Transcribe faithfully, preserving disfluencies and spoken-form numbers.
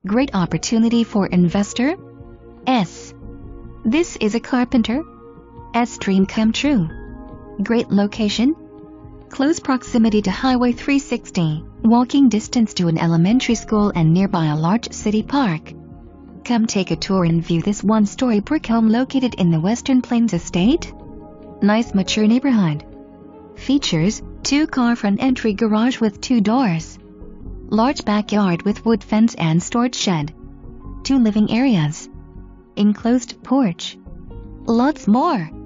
Great opportunity for investor? S. This is a Carpenter S dream come true. Great location. Close proximity to Highway three sixty, walking distance to an elementary school and nearby a large city park. Come take a tour and view this one-story brick home located in the Western Plains Estate. Nice mature neighborhood. Features: two-car front entry garage with two doors. Large backyard with wood fence and storage shed. Two living areas. Enclosed porch. Lots more.